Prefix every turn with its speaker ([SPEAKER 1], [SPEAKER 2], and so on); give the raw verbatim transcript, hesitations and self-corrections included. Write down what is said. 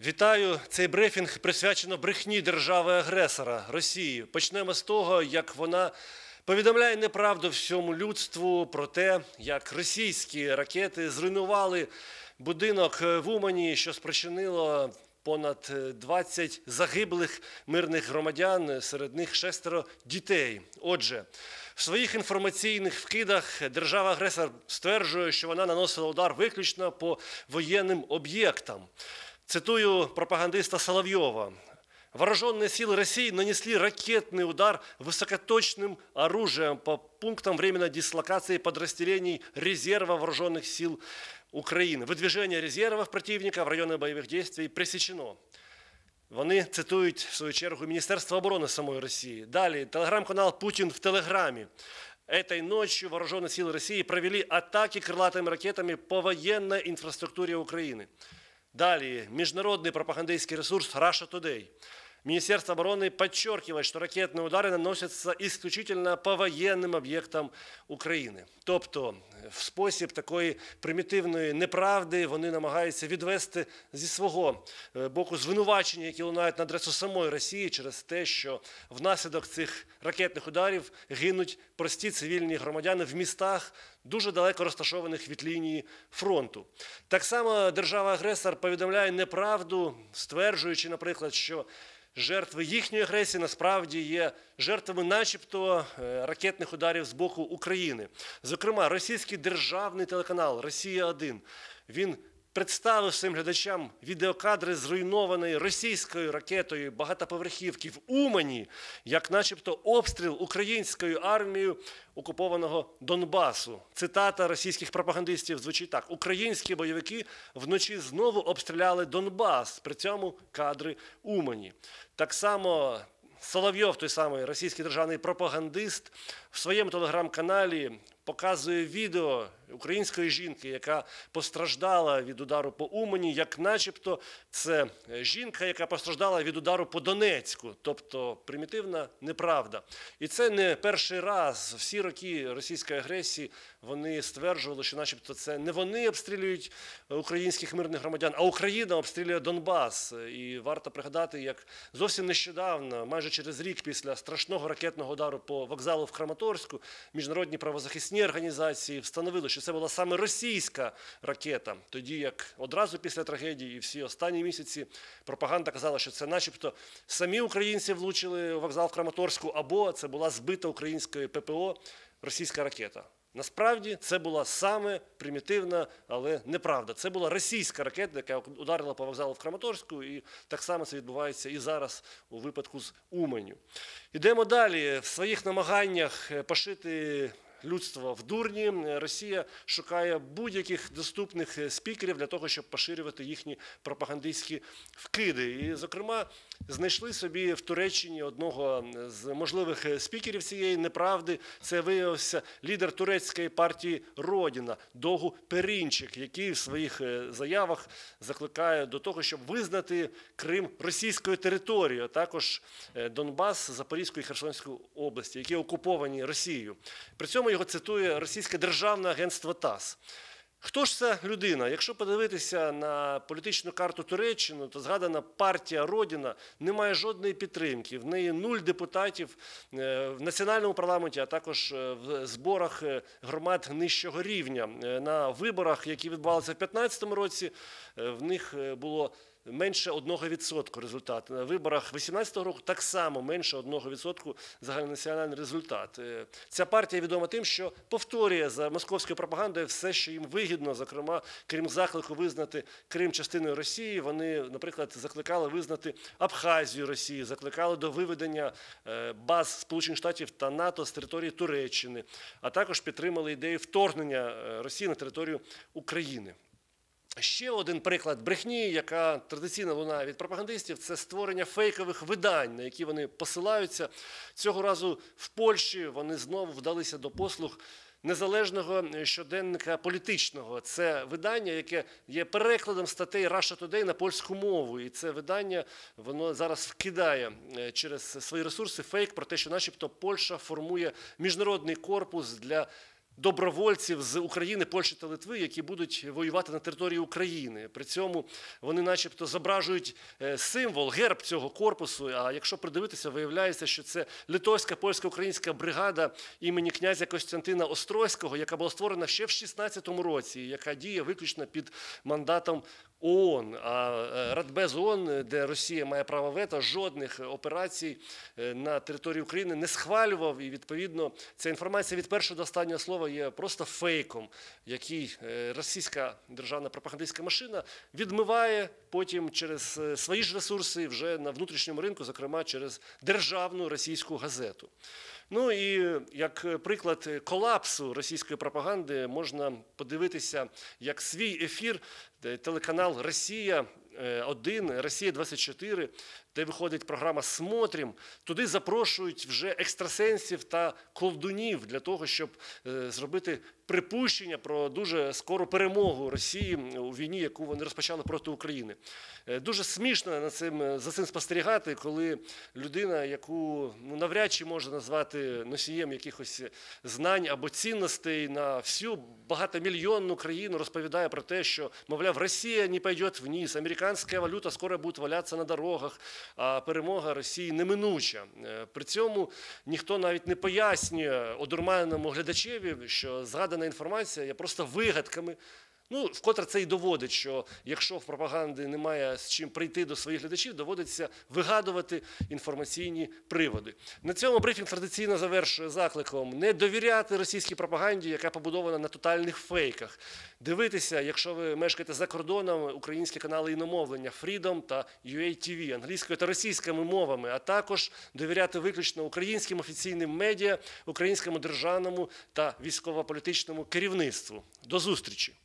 [SPEAKER 1] Вітаю! Цей брифінг присвячено брехні держави-агресора Росії. Почнемо з того, як вона повідомляє неправду всьому людству про те, як російські ракети зруйнували будинок в Умані, що спричинило понад двадцять загиблих мирних громадян, серед них шестеро дітей. Отже, в своїх інформаційних вкидах держава-агресор стверджує, що вона наносила удар виключно по воєнним об'єктам. Цитую пропагандиста Соловьева. «Вооруженные силы России нанесли ракетный удар высокоточным оружием по пунктам временной дислокации подразделений резерва вооруженных сил Украины. Выдвижение резервов противника в районы боевых действий пресечено». Вони цитують, в свою чергу, Міністерство оборони самої Росії. Далі, телеграм-канал «Путин в Телеграме». Этой ночью вооруженные силы России провели атаки крылатыми ракетами по военной инфраструктуре Украины. Далее, международный пропагандистский ресурс Russia Today. Министерство обороны подчеркивает, что ракетные удары наносятся исключительно по воєнним об'єктам України. Тобто, в спосіб такої примітивної неправди вони намагаються відвести зі свого боку звинувачення, які лунають на адресу самої Росії через те, що внаслідок цих ракетних ударів гинуть прості цивільні громадяни в містах, дуже далеко розташованих від лінії фронту. Так само держава-агресор повідомляє неправду, стверджуючи, наприклад, що жертви їхньої агресії насправді є жертвами начебто ракетних ударів з боку України. Зокрема, російський державний телеканал «Росія один», він представив своїм глядачам відеокадри зруйнованої російською ракетою багатоповерхівки в Умані, як начебто обстріл українською армією окупованого Донбасу. Цитата російських пропагандистів звучить так. «Українські бойовики вночі знову обстріляли Донбас». При цьому кадри Умані. Так само Соловйов, той самий російський державний пропагандист, в своєму телеграм-каналі показує відео української жінки, яка постраждала від удару по Умані, як начебто це жінка, яка постраждала від удару по Донецьку. Тобто примітивна неправда. І це не перший раз. Всі роки російської агресії вони стверджували, що начебто це не вони обстрілюють українських мирних громадян, а Україна обстрілює Донбас. І варто пригадати, як зовсім нещодавно, майже через рік після страшного ракетного удару по вокзалу в Краматорську, міжнародні правозахисні організації встановили, що це була саме російська ракета. Тоді як одразу після трагедії і всі останні місяці пропаганда казала, що це начебто самі українці влучили у вокзал в Краматорську, або це була збита українською ППО російська ракета. Насправді, це була саме примітивна, але неправда. Це була російська ракета, яка ударила по вокзалу в Краматорську, і так само це відбувається і зараз у випадку з Уманню. Йдемо далі. В своїх намаганнях пошити людство в дурні, Росія шукає будь-яких доступних спікерів для того, щоб поширювати їхні пропагандистські вкиди. І, зокрема, знайшли собі в Туреччині одного з можливих спікерів цієї неправди. Це виявився лідер турецької партії «Родина» Догу Перінчик, який в своїх заявах закликає до того, щоб визнати Крим російською територією, а також Донбас, Запорізьку і Херсонську області, які окуповані Росією. При цьому його цитує російське державне агентство ТАСС. Хто ж ця людина? Якщо подивитися на політичну карту Туреччини, то згадана партія «Родина» не має жодної підтримки. В неї нуль депутатів в національному парламенті, а також в зборах громад нижчого рівня. На виборах, які відбувалися в дві тисячі п'ятнадцятому році, в них було менше одного відсотку результат. На виборах дві тисячі вісімнадцятого року так само менше одного відсотку загальнонаціональний результат. Ця партія відома тим, що повторює за московською пропагандою все, що їм вигідно, зокрема, крім заклику визнати Крим частиною Росії, вони, наприклад, закликали визнати Абхазію Росії, закликали до виведення баз Сполучених Штатів та НАТО з території Туреччини, а також підтримали ідею вторгнення Росії на територію України. Ще один приклад брехні, яка традиційно лунає від пропагандистів, це створення фейкових видань, на які вони посилаються. Цього разу в Польщі вони знову вдалися до послуг незалежного щоденника політичного. Це видання, яке є перекладом статей Russia Today на польську мову. І це видання, воно зараз вкидає через свої ресурси фейк про те, що начебто Польща формує міжнародний корпус для добровольців з України, Польщі та Литви, які будуть воювати на території України. При цьому вони начебто зображують символ, герб цього корпусу, а якщо придивитися, виявляється, що це литовська, польська, українська бригада імені князя Костянтина Острозького, яка була створена ще в шістнадцятому році, яка діє виключно під мандатом ООН. А Радбез ООН, де Росія має право вето, жодних операцій на території України не схвалював. І, відповідно, ця інформація від першого до останнього слова є просто фейком, який російська державна пропагандистська машина відмиває потім через свої ж ресурси вже на внутрішньому ринку, зокрема через державну російську газету. Ну і як приклад колапсу російської пропаганди можна подивитися, як свій ефір телеканал «Росія один», «Росія двадцять чотири», де виходить програма «Смотрим», туди запрошують вже екстрасенсів та колдунів для того, щоб зробити припущення про дуже скору перемогу Росії у війні, яку вони розпочали проти України. Дуже смішно на цим, за цим спостерігати, коли людина, яку ну, навряд чи можна назвати носієм якихось знань або цінностей на всю багатомільйонну країну, розповідає про те, що, мовляв, Росія не піде вниз, американська валюта скоро буде валятися на дорогах, а перемога Росії неминуча. При цьому ніхто навіть не пояснює одурманеному глядачеві, що згадана інформація є просто вигадками. Ну, вкотре це і доводить, що якщо в пропаганди немає з чим прийти до своїх глядачів, доводиться вигадувати інформаційні приводи. На цьому брифінг традиційно завершує закликом не довіряти російській пропаганді, яка побудована на тотальних фейках. Дивитися, якщо ви мешкаєте за кордоном, українські канали іномовлення Freedom та ю ей ті ві англійською та російськими мовами, а також довіряти виключно українським офіційним медіа, українському державному та військово-політичному керівництву. До зустрічі!